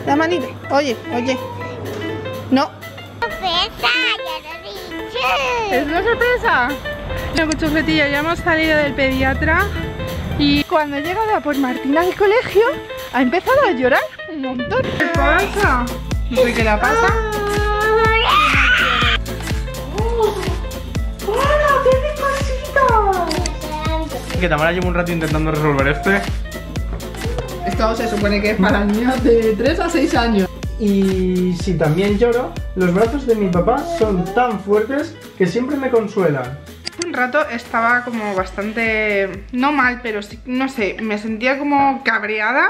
La manita. Oye, oye. No. ¡Sorpresa! ¡Ya lo he dicho! ¿Es una sorpresa? Bueno, Cuchufletilla, ya hemos salido del pediatra. Y cuando he llegado a por Martina al colegio, ha empezado a llorar un montón. ¿Qué pasa? No sé qué la pasa. ¡Hola! ¡Qué cositas! Que Tamara lleva un rato intentando resolver este. Esto se supone que es para niños de 3 a 6 años. Y si también lloro, los brazos de mi papá son tan fuertes que siempre me consuelan. Un rato estaba como bastante, no mal, pero sí, no sé, me sentía como cabreada.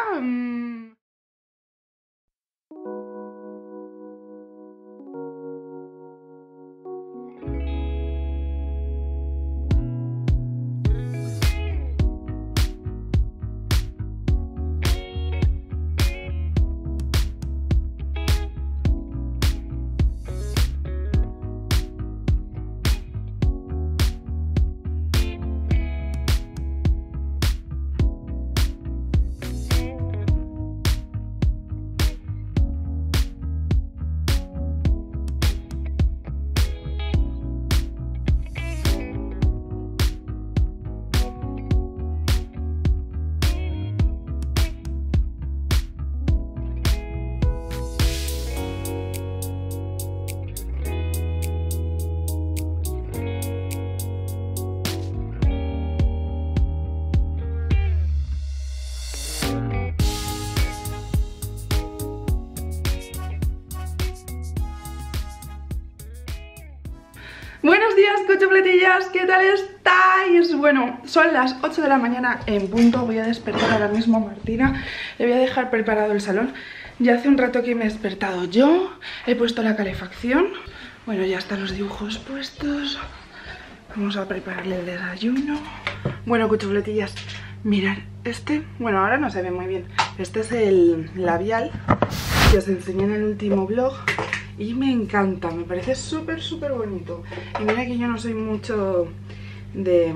Buenos días, cuchufletillas, ¿qué tal estáis? Bueno, son las 8 de la mañana en punto. Voy a despertar ahora mismo a Martina. Le voy a dejar preparado el salón. Ya hace un rato que me he despertado yo. He puesto la calefacción. Bueno, ya están los dibujos puestos. Vamos a prepararle el desayuno. Bueno, cuchufletillas, mirad, bueno, ahora no se ve muy bien. Este es el labial que os enseñé en el último vlog. Y me encanta, me parece súper bonito. Y mira que yo no soy mucho de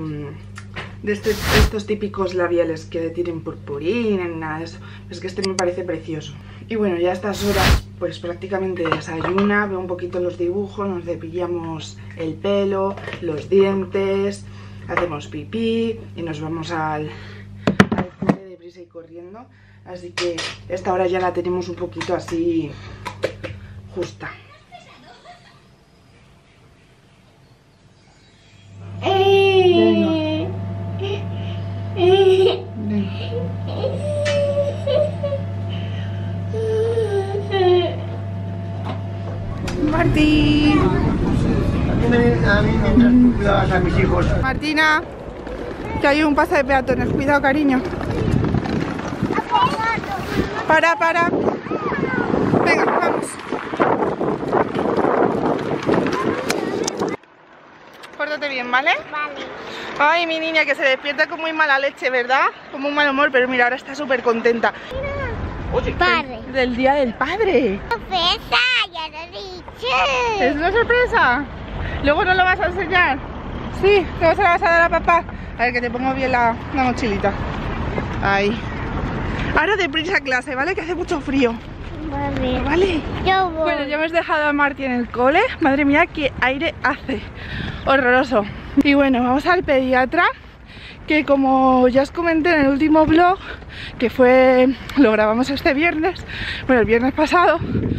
estos típicos labiales que tienen purpurina ni nada de eso. Es que este me parece precioso. Y bueno, ya a estas horas pues prácticamente desayuna, veo un poquito los dibujos, nos cepillamos el pelo, los dientes, hacemos pipí y nos vamos al cine deprisa y corriendo. Así que esta hora ya la tenemos un poquito así justa. Venga. Martín. A mí mientras cuidabas a mis hijos. Martina, que hay un paso de peatones. Cuidado, cariño. Para. Venga, vamos. Pórtate bien, ¿vale? Vale. Ay, mi niña, que se despierta con muy mala leche, ¿verdad? Con muy mal humor, pero mira, ahora está súper contenta. Padre. Del día del padre. ¡Sorpresa! ¡Ya lo he dicho! ¿Es una sorpresa? ¿Luego no lo vas a enseñar? Sí, luego se la vas a dar a papá. A ver, que te pongo bien la mochilita. Ahí. Ahora deprisa a clase, ¿vale? Que hace mucho frío. Vale. ¿Vale? Yo voy. Bueno, ya hemos dejado a Marti en el cole. Madre mía, qué aire hace. Horroroso. Y bueno, vamos al pediatra, que como ya os comenté en el último vlog, que lo grabamos este viernes, bueno, el viernes pasado,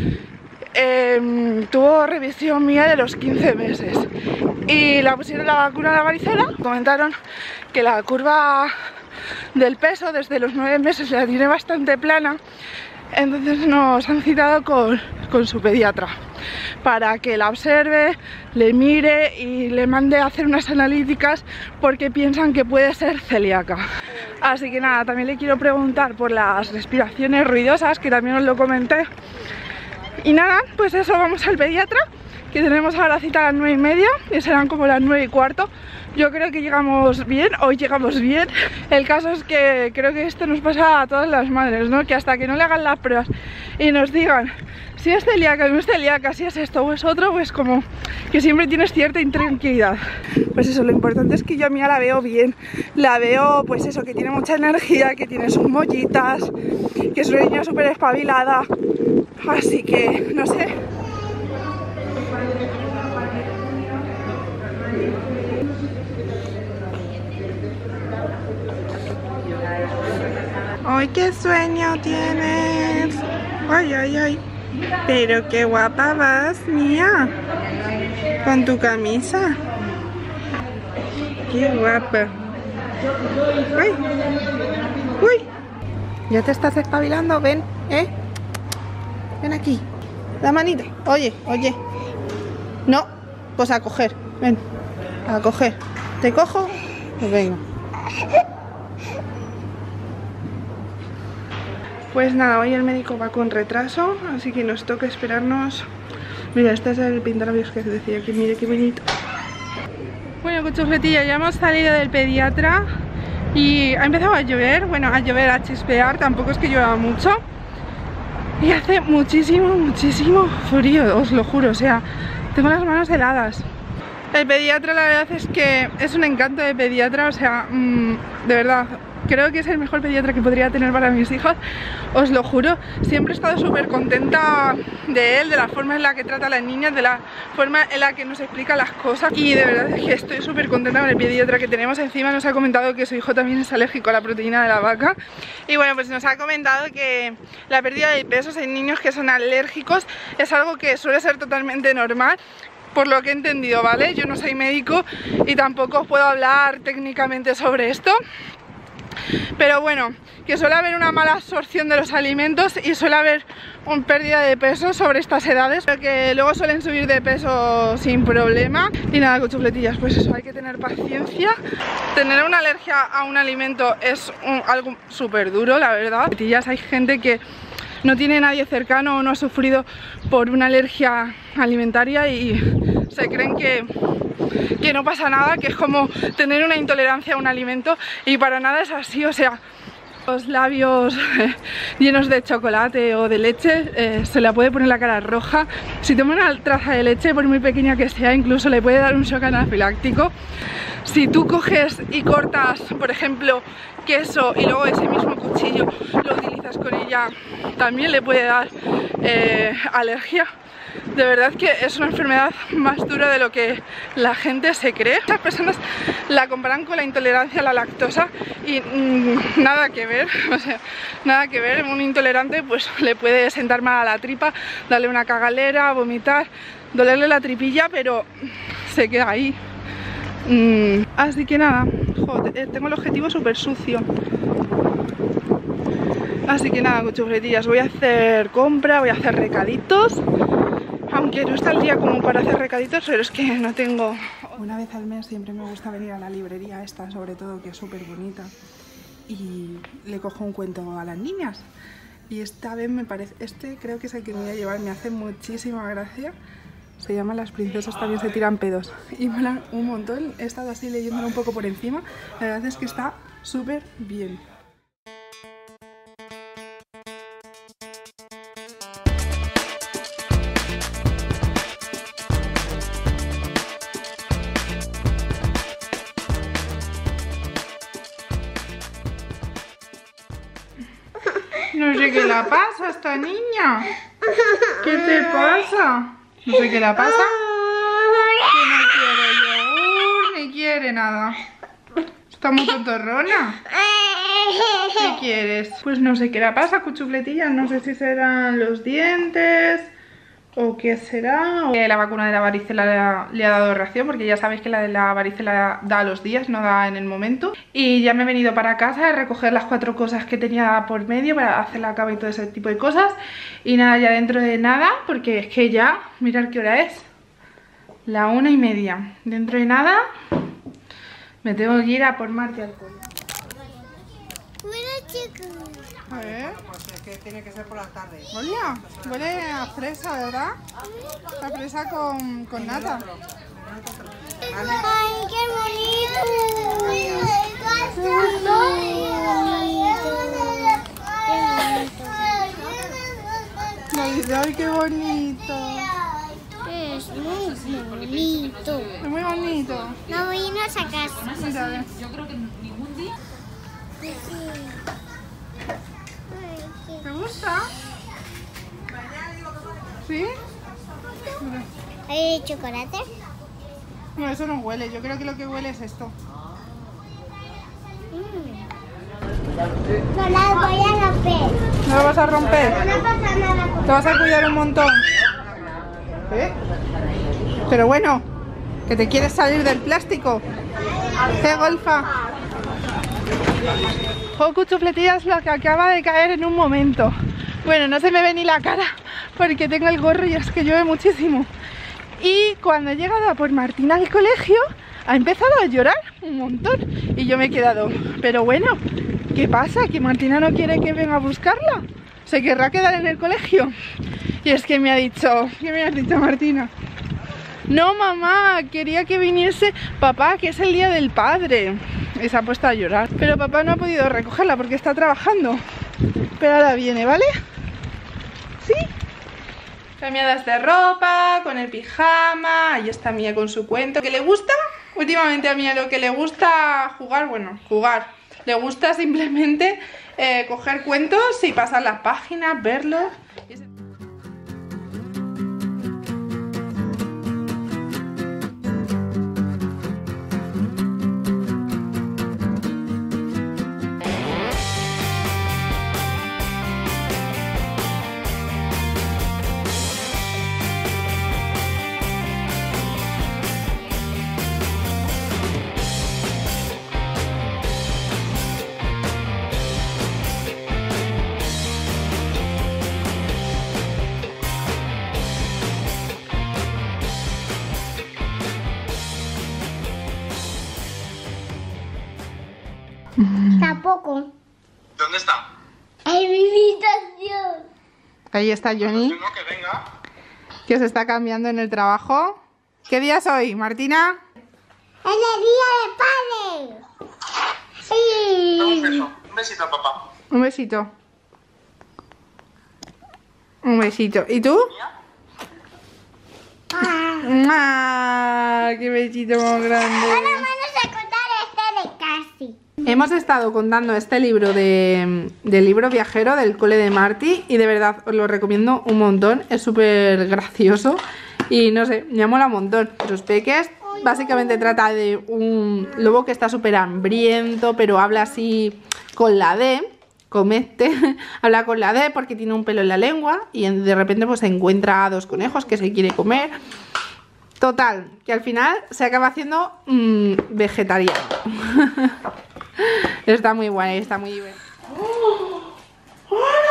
tuvo revisión mía de los 15 meses y la pusieron la vacuna de la varicela. Comentaron que la curva del peso desde los 9 meses la tiene bastante plana. Entonces nos han citado con su pediatra para que la observe, le mire y le mande a hacer unas analíticas porque piensan que puede ser celíaca. Así que nada, también le quiero preguntar por las respiraciones ruidosas, que también os lo comenté. Y nada, pues eso, vamos al pediatra, que tenemos ahora cita a las 9:30 y serán como las 9:15. Yo creo que llegamos bien, hoy llegamos bien. El caso es que creo que esto nos pasa a todas las madres, ¿no? Que hasta que no le hagan las pruebas y nos digan si es celíaca o no es celíaca, si es esto o es otro, pues como que siempre tienes cierta intranquilidad. Pues eso, lo importante es que yo a Mía la veo bien, la veo pues eso, que tiene mucha energía, que tiene sus mollitas, que es una niña súper espabilada, así que no sé. ¡Ay, qué sueño tienes! ¡Ay, ay, ay! Pero qué guapa vas, Mía, con tu camisa. ¡Qué guapa! ¡Uy! ¡Uy! ¿Ya te estás espabilando? Ven, ¿eh? Ven aquí. La manita. Oye, oye. No, pues a coger. Ven, a coger. ¿Te cojo? Pues venga. Pues nada, hoy el médico va con retraso, así que nos toca esperarnos. Mira, este es el pintalabios que decía, que mire qué bonito. Bueno, cuchufletilla, ya hemos salido del pediatra y ha empezado a llover, bueno, a llover, a chispear, tampoco es que llueva mucho. Y hace muchísimo, muchísimo frío, os lo juro, o sea, tengo las manos heladas. El pediatra, la verdad es que es un encanto de pediatra, o sea, de verdad. Creo que es el mejor pediatra que podría tener para mis hijas, os lo juro. Siempre he estado súper contenta de él, de la forma en la que trata a las niñas, de la forma en la que nos explica las cosas. Y de verdad es que estoy súper contenta con el pediatra que tenemos. Encima nos ha comentado que su hijo también es alérgico a la proteína de la vaca. Y bueno, pues nos ha comentado que la pérdida de pesos en niños que son alérgicos es algo que suele ser totalmente normal. Por lo que he entendido, ¿vale? Yo no soy médico y tampoco os puedo hablar técnicamente sobre esto. Pero bueno, que suele haber una mala absorción de los alimentos y suele haber una pérdida de peso sobre estas edades, pero que luego suelen subir de peso sin problema. Y nada, cuchufletillas, pues eso, hay que tener paciencia. Tener una alergia a un alimento es algo súper duro, la verdad. Hay gente que no tiene nadie cercano o no ha sufrido por una alergia alimentaria y se creen que no pasa nada, que es como tener una intolerancia a un alimento, y para nada es así. O sea, los labios llenos de chocolate o de leche, se le puede poner la cara roja. Si toma una traza de leche, por muy pequeña que sea, incluso le puede dar un shock anafiláctico. Si tú coges y cortas, por ejemplo, queso y luego ese mismo cuchillo lo utilizas con ella, también le puede dar alergia. De verdad que es una enfermedad más dura de lo que la gente se cree. Muchas personas la comparan con la intolerancia a la lactosa y nada que ver, o sea, nada que ver. Un intolerante pues le puede sentar mal a la tripa, darle una cagalera, vomitar, dolerle la tripilla, pero se queda ahí. Así que nada, joder, tengo el objetivo súper sucio. Así que nada, cuchufletillas, voy a hacer compra, voy a hacer recaditos. Aunque no está el día como para hacer recaditos, pero es que no tengo. Una vez al mes siempre me gusta venir a la librería esta, sobre todo, que es súper bonita, y le cojo un cuento a las niñas. Y esta vez me parece, creo que es el que me voy a llevar, me hace muchísima gracia. Se llama Las princesas también se tiran pedos y molan un montón. He estado así leyéndolo un poco por encima, la verdad es que está súper bien. No sé qué le pasa a esta niña. ¿Qué te pasa? No sé qué le pasa. Que no quiere yogur, ni quiere nada. Está muy tontorrona. ¿Qué quieres? Pues no sé qué le pasa, cuchufletillas. No sé si serán los dientes o qué será. La vacuna de la varicela le ha dado reacción, porque ya sabéis que la de la varicela da a los días, no da en el momento. Y ya me he venido para casa a recoger las 4 cosas que tenía por medio para hacer la cama y todo ese tipo de cosas. Y nada, ya dentro de nada, porque es que ya, mirad qué hora es, la 1:30. Dentro de nada me tengo que ir a por Marti al cole. A ver. Pues es que tiene que ser por la tarde. Hola, huele a fresa, ¿verdad? A fresa con nata. ¡Ay, qué bonito! No dice, ay, qué bonito. Es muy bonito. Es muy bonito. No voy a irnos a casa. Mira, a ver. ¿Te gusta? ¿Sí? Mira. ¿Hay chocolate? No, eso no huele. Yo creo que lo que huele es esto. No las voy a romper. ¿No lo vas a romper? No pasa nada. Te vas a cuidar un montón. ¿Eh? Pero bueno, que te quieres salir del plástico. ¿Qué golfa? Cuchufletillas, lo que acaba de caer en un momento. Bueno, no se me ve ni la cara porque tengo el gorro y es que llueve muchísimo. Y cuando he llegado a por Martina al colegio, ha empezado a llorar un montón. Y yo me he quedado, pero bueno, ¿qué pasa? ¿Que Martina no quiere que venga a buscarla? ¿Se querrá quedar en el colegio? Y es que me ha dicho, ¿qué me has dicho, Martina? No, mamá, quería que viniese papá, que es el día del padre. Y se ha puesto a llorar. Pero papá no ha podido recogerla porque está trabajando. Pero ahora viene, ¿vale? ¿Sí? Cambiadas de ropa, con el pijama. Ahí está Mía con su cuento. ¿Qué le gusta? Últimamente a Mía lo que le gusta jugar, bueno, jugar. Le gusta simplemente coger cuentos y pasar las páginas, verlos. Tampoco. ¿Dónde está? En mi habitación. Ahí está Johnny, No, que venga. que se está cambiando en el trabajo. ¿Qué día es hoy, Martina? En el día del padre. Sí. Un beso. Un besito a papá. Un besito. Un besito. ¿Y tú? ¡Ah! ¡Qué besito más grande! Ahora vamos a contar este de casi. Hemos estado contando este libro del libro viajero del cole de Marty y de verdad os lo recomiendo un montón. Es súper gracioso y no sé, me mola un montón. Los peques básicamente trata de un lobo que está súper hambriento, pero habla así con la D. Comete, habla con la D porque tiene un pelo en la lengua y de repente pues encuentra a dos conejos que se quiere comer. Total, que al final se acaba haciendo vegetariano. Está muy guay, está muy divertido. ¡Oh! ¡Hola!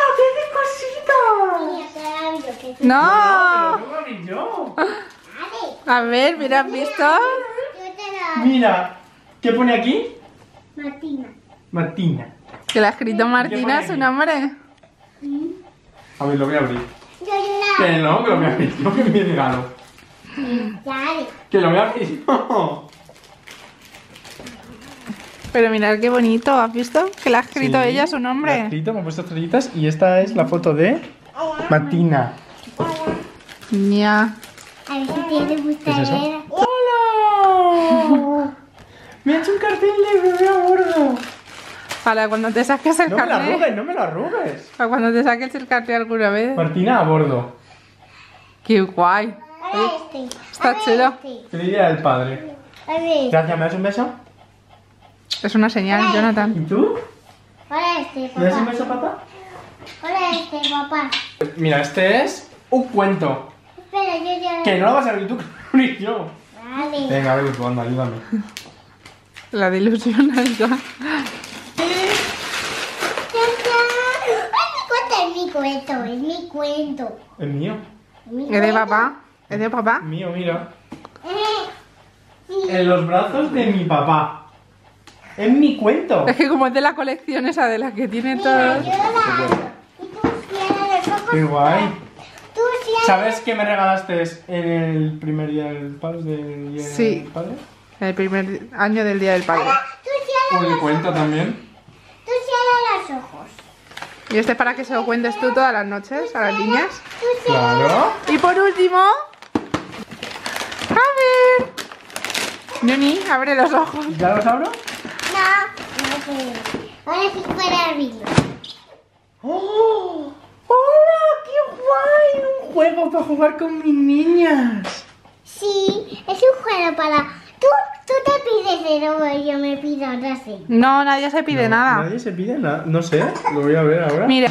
¡Qué cosita! ¡No! Pero no lo vi yo. A ver, mira, ¿has visto? Yo te la Mira, ¿qué pone aquí? Martina. Martina. Que le ha escrito Martina su nombre. A ver, lo voy a abrir. Yo la. Que no, que lo voy a abrir. No, que es mi regalo. Dale. Que lo voy a abrir. No. Pero mirad qué bonito, ¿has visto? Que le ha escrito Sí, ella su lo ha nombre. escrito, me ha puesto estrellitas y esta es la foto de Martina. Ya. A ver si tiene ¿Qué es eso? gustadera. ¡Hola! Me ha hecho un cartel de bebé a bordo. Para cuando te saques el No me lo carnet. arrugues, no me lo arrugues. Para cuando te saques el carnet alguna vez. Martina a bordo. Qué guay. Ahora este. Está Ahora chulo. este. Feliz día del padre. A ver. Gracias, ¿me das un beso? Es una señal, Jonathan. ¿Y tú? Ahora este, ¿Me das un papá. beso, papá? Ahora este, papá. Mira, este es un cuento. Espera, yo ya. Que no lo vas a abrir tú, que lo abrí yo. Vale. Venga, a ver, tu onda, ayúdame. La de ilusión alta. Es mi cuento, es mi cuento. Es mío. Es mi ¿Es de cuento. papá? ¿Es de papá? Mío, mira. Sí. En los brazos de mi papá. Es mi cuento. Es que como es de la colección esa de la que tiene Mira, todos. yo la hago. Y tú cierras los ojos. Qué guay. Tú cierras. ¿Sabes qué me regalaste en el primer día del padre? Sí. El primer año del Día del Padre. Tú cierras Un los cuento ojos. también. Tú cierras los ojos. Y este es para que se lo cuentes tú todas las noches a las niñas. Claro. Y por último... A ver... Nuni, abre los ojos. ¿Ya los abro? No puedo. Ahora sí puedo abrirlo. ¡Oh! ¡Hola! ¡Qué guay! Un juego para jugar con mis niñas. Sí, es un juego para... Tú te pides de nuevo y yo me pido otra sí. No, nadie se pide nada. Nadie se pide nada. No sé, lo voy a ver ahora. Mira.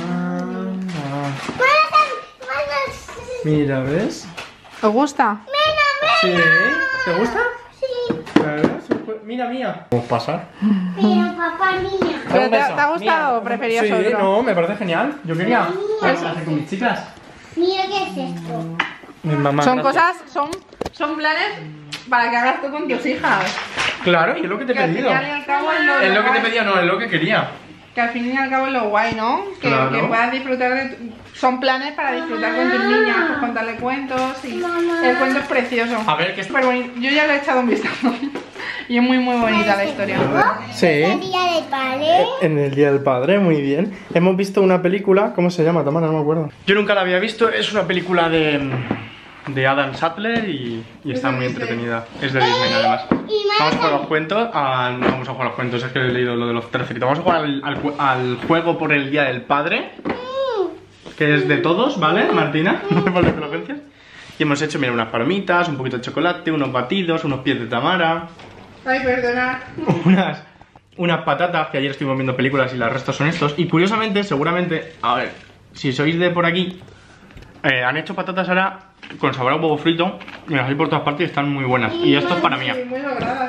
Mira, ¿ves? ¿Os gusta? Sí. ¿Te gusta? Sí, Claro, es un juego. Mira, mía. ¿Cómo pasar? pero papá mía. ¿Pero te ha gustado o preferías sí, otro? no, me parece genial. Yo quería hacer con mis chicas. Mira qué es esto. Mi mamá. Son gracias. cosas, son planes para que hagas tú con tus hijas. Claro, y es lo que te he Que al pedido. final y al cabo es Es lo que te guay. pedía, no, es lo que quería. Que al fin y al cabo es lo guay, ¿no? Que, Claro. que puedas disfrutar de... Son planes para disfrutar con tus niñas, pues contarle cuentos y... El cuento es precioso. A ver, que es Súper bonito. Yo ya le he echado un vistazo. Y es muy bonita la historia. Sí. El día del padre. En el Día del Padre, muy bien. Hemos visto una película, ¿cómo se llama, Tamara? No me acuerdo. Yo nunca la había visto, es una película de Adam Sandler y está muy entretenida. Es de Disney además. Vamos a jugar a los cuentos. No vamos a jugar a los cuentos, es que he leído lo de los 13. Vamos a jugar al juego por el Día del Padre, que es de todos, ¿vale, Martina? No hace falta que lo pienses. Y hemos hecho, mira, unas palomitas, un poquito de chocolate, unos batidos, unos pies de Tamara. Ay, perdona. Unas patatas, que ayer estuvimos viendo películas y los restos son estos. Y curiosamente, seguramente, a ver, si sois de por aquí, han hecho patatas ahora con sabor a huevo frito. Me las hay por todas partes y están muy buenas. Y esto es para mí. Muy logradas.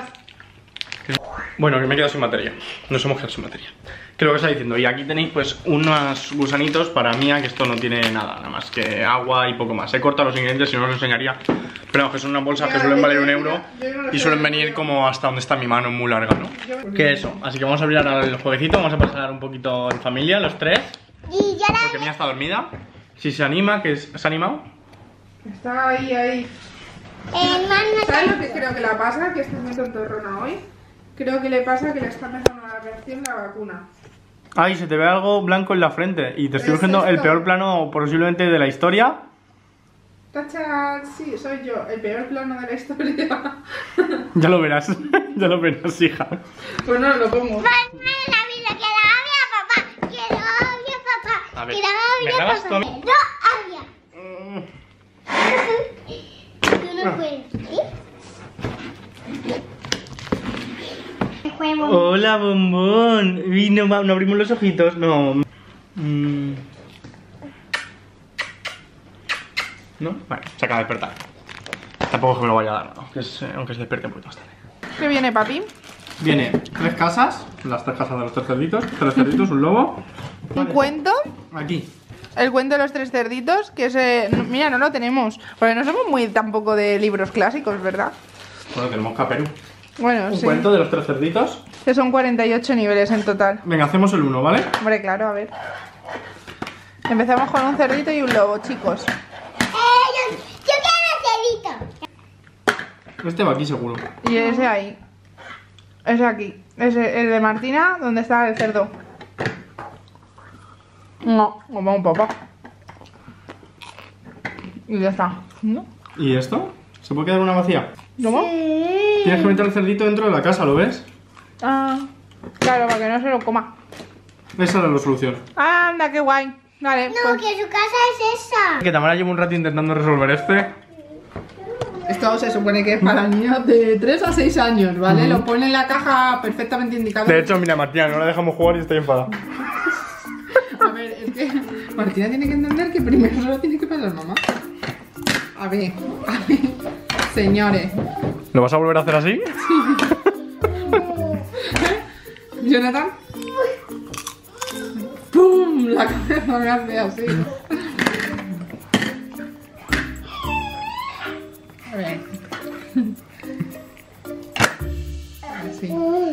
Bueno, que me he quedado sin batería. Nos hemos quedado sin batería. Que lo que está diciendo. Y aquí tenéis pues unos gusanitos para Mía, que esto no tiene nada más que agua y poco más. He cortado los ingredientes y no os los enseñaría. Pero vamos, que son unas bolsas que suelen valer €1 y suelen venir como hasta donde está mi mano, muy larga, ¿no? Que eso. Así que vamos a abrir ahora el jueguecito. Vamos a pasar un poquito en familia, los tres. Y ya Porque Mía está dormida. Si se anima, ¿se ha animado? Está ahí. ¿Sabes lo que creo que le pasa? Que está muy tontorrona hoy. Creo que le pasa que le está empezando la reacción la vacuna. Ay, se te ve algo blanco en la frente. Y te estoy ¿Es cogiendo el esto? peor plano posiblemente de la historia. Tacha, sí, soy yo, el peor plano de la historia. Ya lo verás, ya lo verás, hija. Pues no lo pongo. la vida que la había papá. Que la había papá. A ver, Que la ¿me había grabas papá. tú a mí? No había. Tú no puedes. ¿Sí? Hola, bombón. Uy, no abrimos los ojitos, no. ¿No? Vale, se acaba de despertar. Tampoco es que me lo vaya a dar, ¿no? Aunque se despierte un poquito más tarde. ¿Qué viene, papi? Viene 3 casas, las 3 casas de los 3 cerditos, 3 cerditos, un lobo. Un cuento. Aquí. El cuento de los 3 cerditos, que ese... Mira, no lo tenemos. Porque no somos muy tampoco de libros clásicos, ¿verdad? Bueno, tenemos Caperú. Bueno, Un sí. cuento de los 3 cerditos. Que son 48 niveles en total. Venga, hacemos el 1, ¿vale? Hombre, claro, a ver. Empezamos con un cerdito y un lobo, chicos. Yo quiero cerito. Este va aquí seguro. Y ese ahí. Ese aquí. Ese, el de Martina, ¿dónde está el cerdo? No, como un papá. Y ya está. ¿No? ¿Y esto? ¿Se puede quedar una vacía? ¿Cómo? Tienes que meter el cerdito dentro de la casa, ¿lo ves? Ah, claro, para que no se lo coma. Esa era la solución. Anda, qué guay. Vale, No, pues. que su casa es esa. Que Tamara lleva un rato intentando resolver este. Esto se supone que es para niños de 3 a 6 años, ¿vale? Lo pone en la caja perfectamente indicado. De hecho, mira, Martina, no la dejamos jugar y estoy enfadada. A ver, es que Martina tiene que entender que primero se lo tiene que pasar mamá. A ver, señores. ¿Lo vas a volver a hacer así? Jonathan. ¡Pum! La cabeza me hace así. A ver. Así.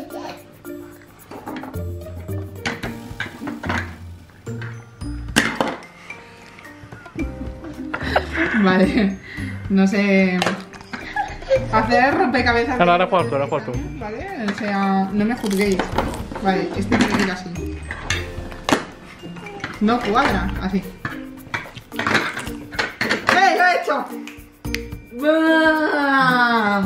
Vale. No sé. Hacer rompecabezas. Ahora juegas tú, ahora juegas tú. Vale, o sea, no me juzguéis. Vale, este tiene que ir así. No cuadra, así. ¡Eh, lo he hecho! ¡Bah!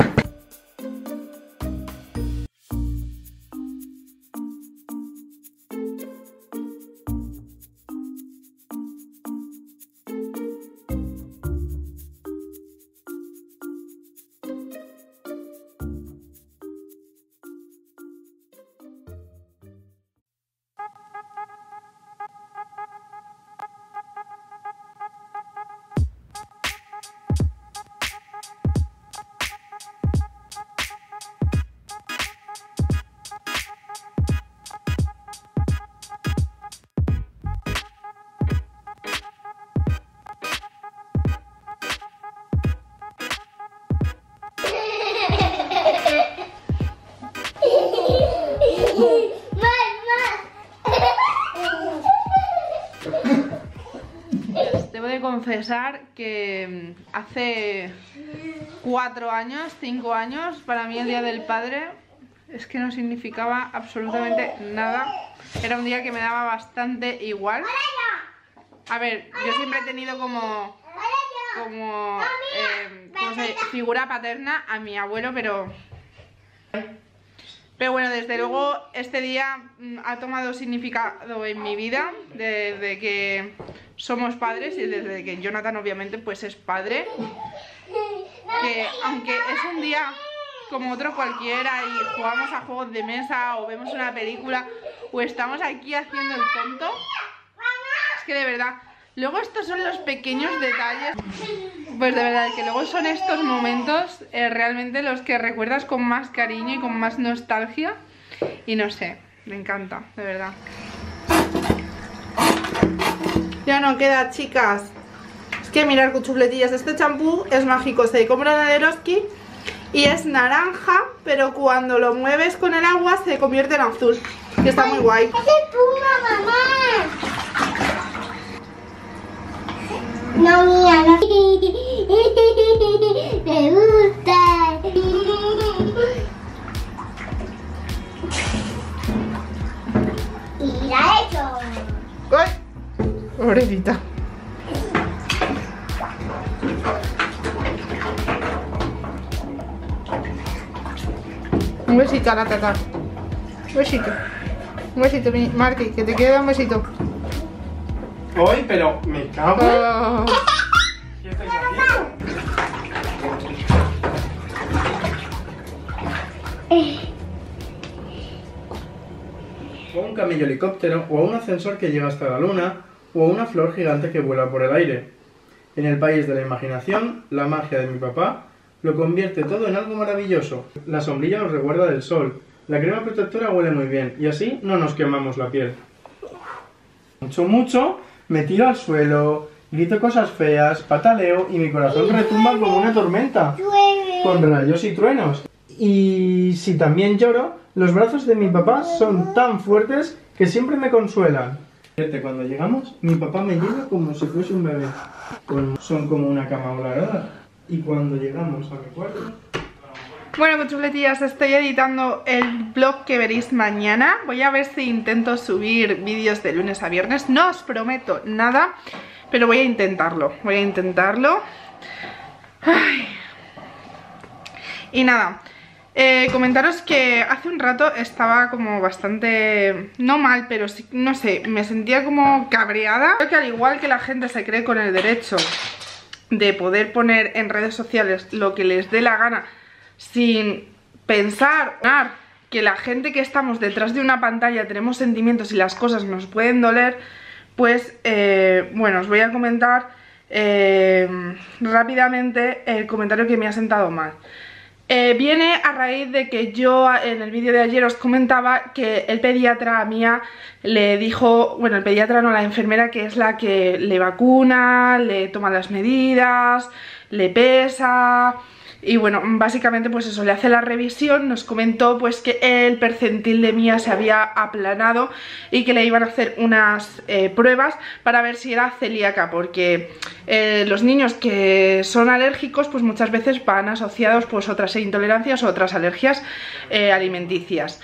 Debo de confesar que hace 4 años, 5 años, para mí el Día del Padre es que no significaba absolutamente nada. Era un día que me daba bastante igual. A ver, yo siempre he tenido como figura paterna a mi abuelo, pero bueno, desde luego este día ha tomado significado en mi vida desde que somos padres y desde que Jonathan obviamente pues es padre, que aunque es un día como otro cualquiera y jugamos a juegos de mesa o vemos una película o estamos aquí haciendo el tonto, es que de verdad, luego estos son los pequeños detalles, pues de verdad que luego son estos momentos realmente los que recuerdas con más cariño y con más nostalgia y no sé, me encanta, de verdad. Ya no queda, chicas. Es que mirar, cuchufletillas, este champú es mágico, se compra en Eroski y es naranja, pero cuando lo mueves con el agua se convierte en azul, que está muy guay. ¡Es espuma, mamá! No, mía, no. Me gusta. Y la he hecho. ¡Ay! Pobrecita. Un besito a la tata. Un besito. Un besito, Marky, que te queda un besito. Hoy, pero me cago. Oh. ¿Qué estáis haciendo? O a un camello helicóptero, o a un ascensor que llega hasta la luna, o a una flor gigante que vuela por el aire. En el país de la imaginación, la magia de mi papá lo convierte todo en algo maravilloso. La sombrilla nos recuerda del sol, la crema protectora huele muy bien, y así no nos quemamos la piel. Mucho, me tiro al suelo, grito cosas feas, pataleo y mi corazón retumba como una tormenta, con rayos y truenos. Y si también lloro, los brazos de mi papá son tan fuertes que siempre me consuelan. Cuando llegamos, mi papá me lleva como si fuese un bebé. Son como una cama voladora. Y cuando llegamos a mi cuarto... Bueno, cuchufletillas, estoy editando el vlog que veréis mañana. Voy a ver si intento subir vídeos de lunes a viernes. No os prometo nada, pero voy a intentarlo. Ay. Y nada, comentaros que hace un rato estaba como bastante, no mal, pero sí, no sé, me sentía como cabreada. Creo que al igual que la gente se cree con el derecho de poder poner en redes sociales lo que les dé la gana sin pensar que la gente que estamos detrás de una pantalla tenemos sentimientos y las cosas nos pueden doler, pues bueno, os voy a comentar rápidamente el comentario que me ha sentado mal. Viene a raíz de que yo en el vídeo de ayer os comentaba que el pediatra a Mía le dijo, bueno, el pediatra no, la enfermera, que es la que le vacuna, le toma las medidas, le pesa y bueno, básicamente pues eso, le hace la revisión, nos comentó pues que el percentil de Mía se había aplanado y que le iban a hacer unas pruebas para ver si era celíaca, porque los niños que son alérgicos pues muchas veces van asociados pues otras intolerancias o otras alergias alimenticias.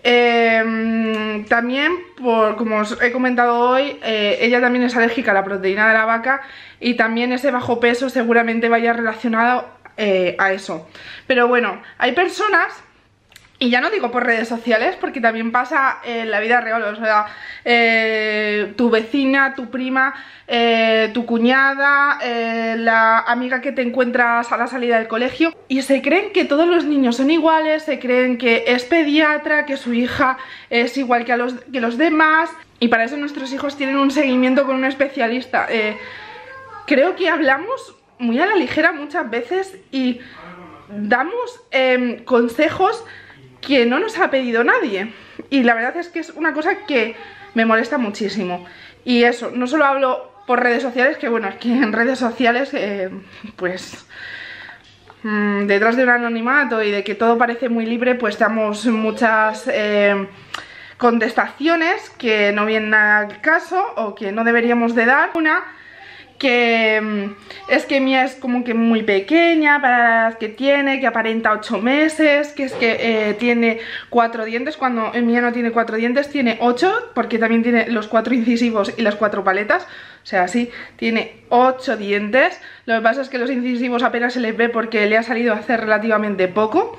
También, como os he comentado hoy, ella también es alérgica a la proteína de la vaca y también ese bajo peso seguramente vaya relacionado a eso. Pero bueno, hay personas, y ya no digo por redes sociales, porque también pasa en la vida real, o sea, tu vecina, tu prima, tu cuñada, la amiga que te encuentras a la salida del colegio, y se creen que todos los niños son iguales, se creen que es pediatra, que su hija es igual que los demás, y para eso nuestros hijos tienen un seguimiento con un especialista. Creo que hablamos muy a la ligera muchas veces y damos consejos que no nos ha pedido nadie, y la verdad es que es una cosa que me molesta muchísimo. Y eso, no solo hablo por redes sociales, que bueno, es que en redes sociales pues detrás de un anonimato y de que todo parece muy libre, pues damos muchas contestaciones que no vienen al caso o que no deberíamos de dar. Una que es que Mía es como que muy pequeña para la edad que tiene, que aparenta 8 meses, que es que tiene 4 dientes, cuando Mía no tiene 4 dientes, tiene 8, porque también tiene los 4 incisivos y las 4 paletas, o sea, sí, tiene 8 dientes. Lo que pasa es que los incisivos apenas se les ve porque le ha salido hace relativamente poco.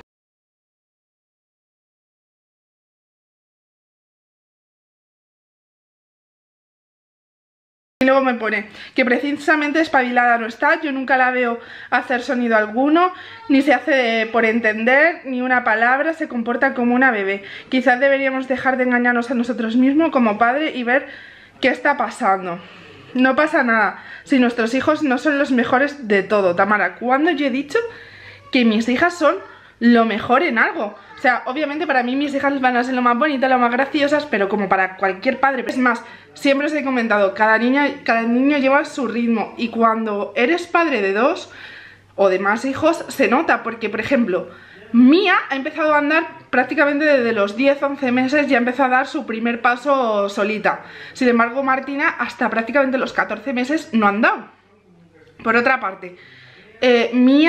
Y luego me pone que precisamente espabilada no está, yo nunca la veo hacer sonido alguno, ni se hace por entender ni una palabra, se comporta como una bebé. Quizás deberíamos dejar de engañarnos a nosotros mismos como padre y ver qué está pasando. No pasa nada si nuestros hijos no son los mejores de todo. Tamara, ¿cuándo yo he dicho que mis hijas son lo mejor en algo? O sea, obviamente para mí mis hijas van a ser lo más bonitas, lo más graciosas, pero como para cualquier padre. Es más, siempre os he comentado, cada niño lleva su ritmo, y cuando eres padre de 2 o de más hijos se nota, porque por ejemplo, Mía ha empezado a andar prácticamente desde los 10-11 meses, ya empezó a dar su primer paso solita. Sin embargo, Martina hasta prácticamente los 14 meses no ha andado. Por otra parte, Mía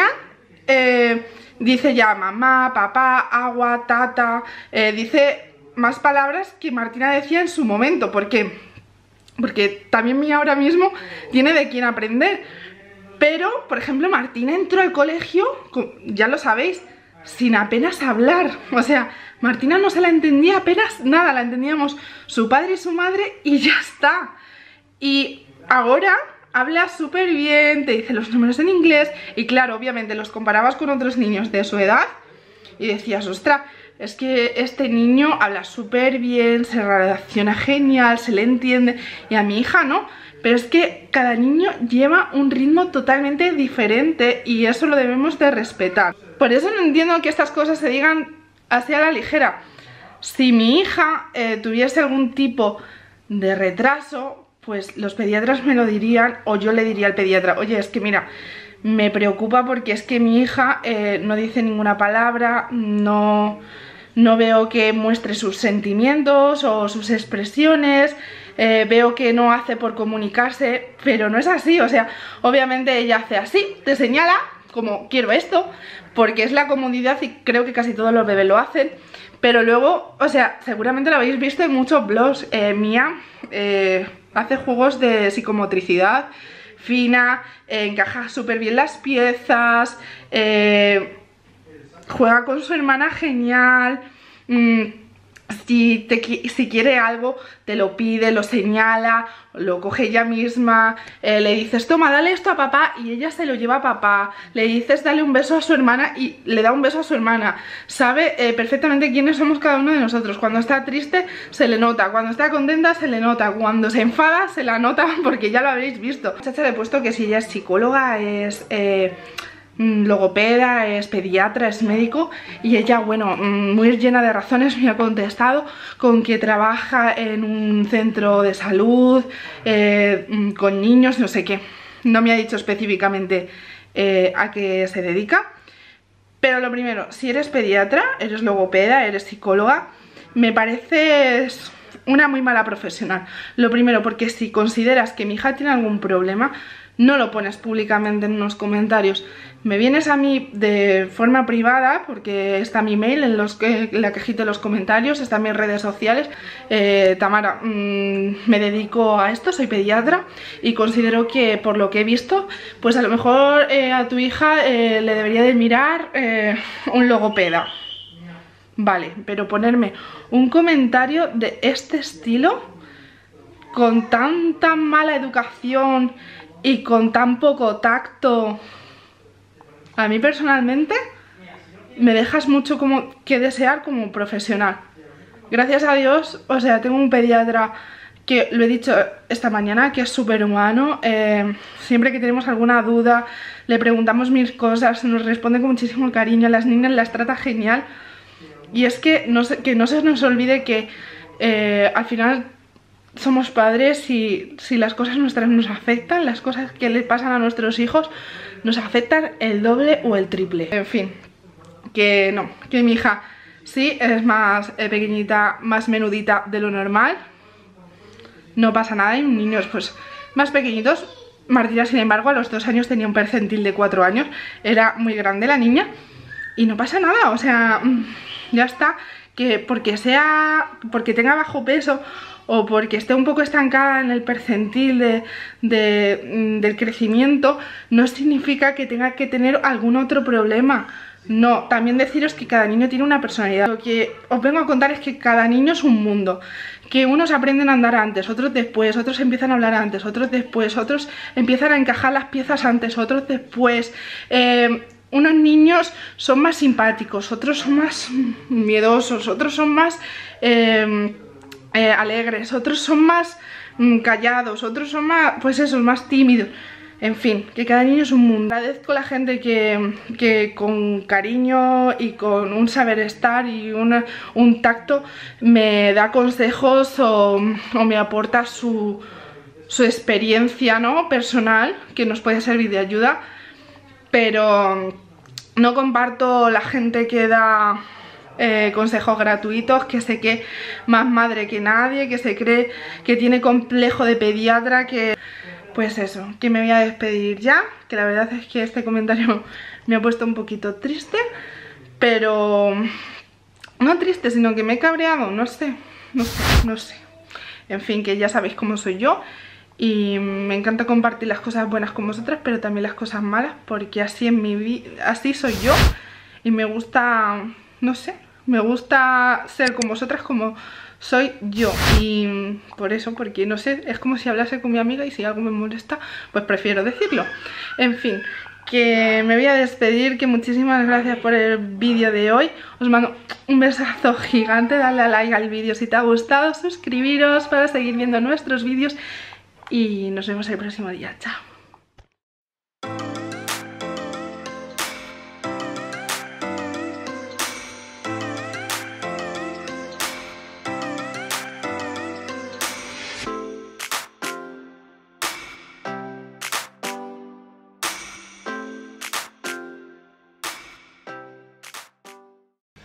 dice ya mamá, papá, agua, tata, dice más palabras que Martina decía en su momento. ¿Por qué? Porque también Mía ahora mismo tiene de quién aprender. Pero, por ejemplo, Martina entró al colegio, ya lo sabéis, sin apenas hablar. O sea, Martina no se la entendía apenas nada, la entendíamos su padre y su madre y ya está. Y ahora habla súper bien, te dice los números en inglés, y claro, obviamente los comparabas con otros niños de su edad y decías, ostras, es que este niño habla súper bien, se relaciona genial, se le entiende, y a mi hija no. Pero es que cada niño lleva un ritmo totalmente diferente y eso lo debemos de respetar. Por eso no entiendo que estas cosas se digan así a la ligera. Si mi hija tuviese algún tipo de retraso, pues los pediatras me lo dirían, o yo le diría al pediatra, oye, es que mira, me preocupa porque es que mi hija no dice ninguna palabra, no veo que muestre sus sentimientos o sus expresiones, veo que no hace por comunicarse, pero no es así. O sea, obviamente ella hace así, te señala como quiero esto, porque es la comodidad y creo que casi todos los bebés lo hacen. Pero luego, o sea, seguramente lo habéis visto en muchos blogs. Mía hace juegos de psicomotricidad fina, encaja súper bien las piezas, juega con su hermana genial. Si quiere algo, te lo pide, lo señala, lo coge ella misma, le dices, toma, dale esto a papá, y ella se lo lleva a papá. Le dices, dale un beso a su hermana, y le da un beso a su hermana. Sabe perfectamente quiénes somos cada uno de nosotros. Cuando está triste, se le nota. Cuando está contenta, se le nota. Cuando se enfada, se la nota, porque ya lo habréis visto. Muchacha, le he puesto que si ella es psicóloga, es logopeda, es pediatra, es médico, y ella, bueno, muy llena de razones me ha contestado con que trabaja en un centro de salud con niños, no sé qué. No me ha dicho específicamente a qué se dedica, pero lo primero, si eres pediatra, eres logopeda, eres psicóloga, me pareces una muy mala profesional. Lo primero, porque si consideras que mi hija tiene algún problema, no lo pones públicamente en unos comentarios. Me vienes a mí de forma privada, porque está mi mail en la cajita de los comentarios, están mis redes sociales. Tamara, me dedico a esto, soy pediatra y considero que por lo que he visto, pues a lo mejor a tu hija le debería de mirar un logopeda. Vale, pero ponerme un comentario de este estilo, con tanta mala educación y con tan poco tacto, a mí personalmente me dejas mucho como que desear como profesional. Gracias a Dios, o sea, tengo un pediatra que, lo he dicho esta mañana, que es súper humano. Siempre que tenemos alguna duda le preguntamos mil cosas, nos responde con muchísimo cariño, a las niñas las trata genial. Y es que no se nos olvide que al final somos padres y si las cosas nuestras nos afectan, las cosas que le pasan a nuestros hijos nos afectan el doble o el triple. En fin, que no, que mi hija sí es más pequeñita, más menudita de lo normal. No pasa nada, y niños pues más pequeñitos. Martina, sin embargo, a los 2 años tenía un percentil de 4 años. Era muy grande la niña y no pasa nada, o sea, ya está. Que porque tenga bajo peso o porque esté un poco estancada en el percentil del crecimiento, no significa que tenga que tener algún otro problema. No, también deciros que cada niño tiene una personalidad. Lo que os vengo a contar es que cada niño es un mundo. Que unos aprenden a andar antes, otros después, otros empiezan a hablar antes, otros después, otros empiezan a encajar las piezas antes, otros después. Unos niños son más simpáticos, otros son más miedosos, otros son más alegres, otros son más callados, otros son más, pues eso, más tímidos. En fin, que cada niño es un mundo. Agradezco a la gente que con cariño y con un saber estar y un tacto me da consejos o me aporta su experiencia, ¿no?, personal, que nos puede servir de ayuda. Pero no comparto la gente que da consejos gratuitos, que se cree más madre que nadie, que se cree que tiene complejo de pediatra, que... Pues eso, que me voy a despedir ya, que la verdad es que este comentario me ha puesto un poquito triste, pero no triste, sino que me he cabreado, no sé. En fin, que ya sabéis cómo soy yo y me encanta compartir las cosas buenas con vosotras, pero también las cosas malas, porque así en mi vida, así soy yo y me gusta, no sé, me gusta ser con vosotras como soy yo. Y por eso, porque no sé, es como si hablase con mi amiga y si algo me molesta, pues prefiero decirlo. En fin, que me voy a despedir, que muchísimas gracias por el vídeo de hoy. Os mando un besazo gigante, dale a like al vídeo si te ha gustado, suscribiros para seguir viendo nuestros vídeos y nos vemos el próximo día. Chao.